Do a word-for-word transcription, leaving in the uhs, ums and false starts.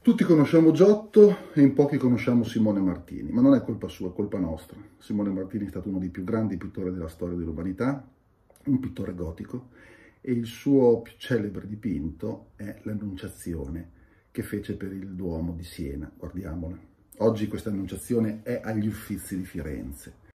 Tutti conosciamo Giotto e in pochi conosciamo Simone Martini, ma non è colpa sua, è colpa nostra. Simone Martini è stato uno dei più grandi pittori della storia dell'umanità, un pittore gotico, e il suo più celebre dipinto è l'Annunciazione che fece per il Duomo di Siena. Guardiamola. Oggi questa Annunciazione è agli Uffizi di Firenze.